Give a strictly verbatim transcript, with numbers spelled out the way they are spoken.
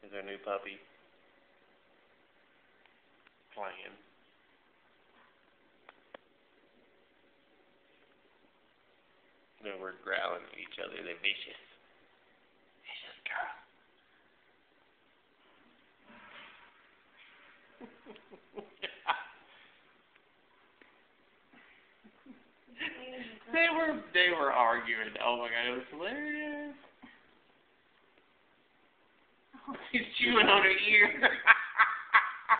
is our new puppy. Playing. They were growling at each other. They're vicious. Vicious girl. They were they were arguing. Oh my god, it was hilarious. He's chewing on her ear.